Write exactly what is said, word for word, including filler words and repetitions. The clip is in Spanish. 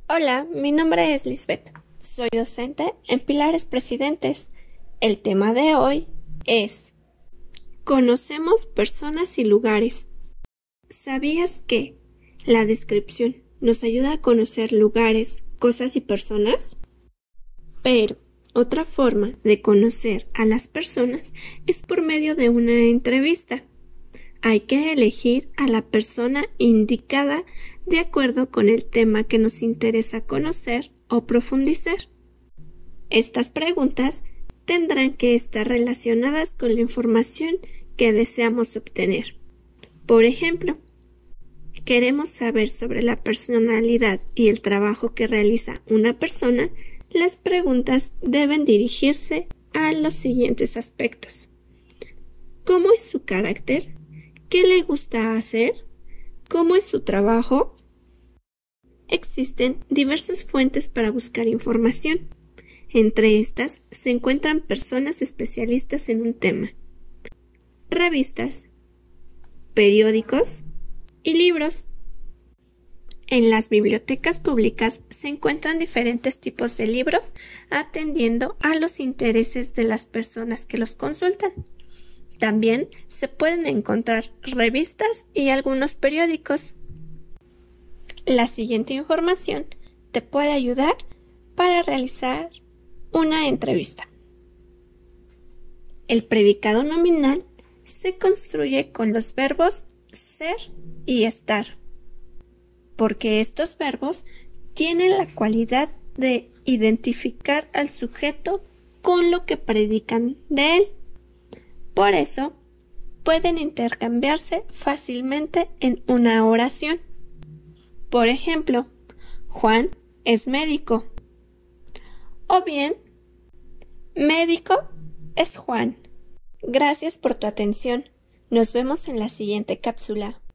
Hola, mi nombre es Lisbeth. Soy docente en Pilares Presidentes. El tema de hoy es Conocemos personas y lugares. ¿Sabías que la descripción nos ayuda a conocer lugares, cosas y personas? Pero otra forma de conocer a las personas es por medio de una entrevista. Hay que elegir a la persona indicada de acuerdo con el tema que nos interesa conocer o profundizar. Estas preguntas tendrán que estar relacionadas con la información que deseamos obtener. Por ejemplo, queremos saber sobre la personalidad y el trabajo que realiza una persona. Las preguntas deben dirigirse a los siguientes aspectos. ¿Cómo es su carácter? ¿Qué le gusta hacer? ¿Cómo es su trabajo? Existen diversas fuentes para buscar información. Entre estas se encuentran personas especialistas en un tema, revistas, periódicos y libros. En las bibliotecas públicas se encuentran diferentes tipos de libros atendiendo a los intereses de las personas que los consultan. También se pueden encontrar revistas y algunos periódicos. La siguiente información te puede ayudar para realizar una entrevista. El predicado nominal se construye con los verbos ser y estar, porque estos verbos tienen la cualidad de identificar al sujeto con lo que predican de él. Por eso, pueden intercambiarse fácilmente en una oración. Por ejemplo, Juan es médico. O bien, médico es Juan. Gracias por tu atención. Nos vemos en la siguiente cápsula.